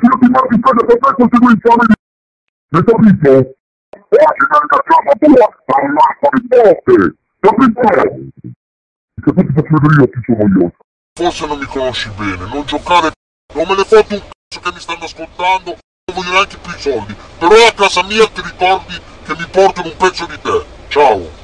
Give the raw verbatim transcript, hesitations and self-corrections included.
io ti mando in casa per te conseguenzialmente. Hai capito? Oggi vieni a casa tua, ammazza le botte! Capito? Che poi ti faccio vedere io chi sono io. Forse non mi conosci bene, non giocare, non me ne foto un c***o che mi stanno ascoltando, non voglio neanche più i soldi, però a casa mia ti ricordi che mi portano un pezzo di te. Ciao!